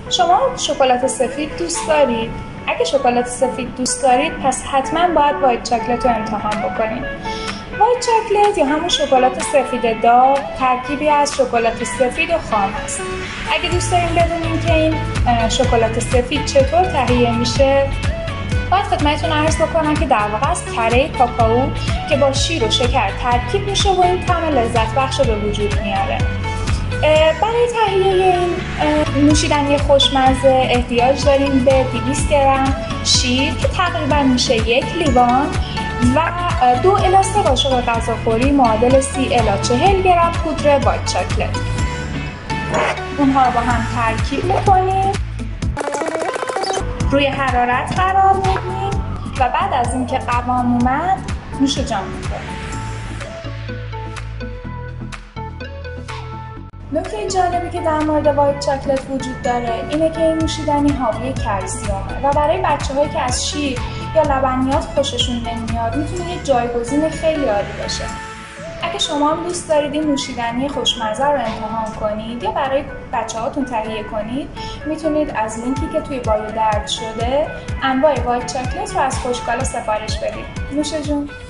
شما شکلات سفید دوست دارید؟ اگه شکلات سفید دوست دارید پس حتما باید وایت چاکلت رو امتحان بکنید. وایت چاکلت یا همون شکلات سفید داغ ترکیبی از شکلات سفید و خام است. اگه دوست داریم بدونیم که این شکلات سفید چطور تهیه میشه، باید خدمتتون عرض بکنم که در واقع از کره کاکائو که با شیر و شکر ترکیب میشه و این طعم لذت بخش رو به وجود میاره. برای تهیه این نوشیدنی خوشمزه احتیاج داریم به 200 گرم شیر که تقریبا میشه 1 لیوان و 2 الی 3 قاشق غذاخوری معادل 30 الی 40 گرم پودر وایت چاکلت. اونها رو با هم ترکیب میکنیم، روی حرارت قرار میدیم و بعد از اینکه قوام اومد نوش جان میکنیم. نکته جالبی که در مورد وایت چاکلت وجود داره اینه که این نوشیدنی حاوی کلسیمه و برای بچه‌هایی که از شیر یا لبنیات خوششون نمیاد میتونه یه جایگزین خیلی عالی باشه. اگه شما هم دوست دارید این نوشیدنی خوشمزه رو امتحان کنید یا برای بچه‌هاتون تهیه کنید، میتونید از لینکی که توی بایو درج شده انواع وایت چاکلت رو از خوشگالا سفارش بدید. نوش جون.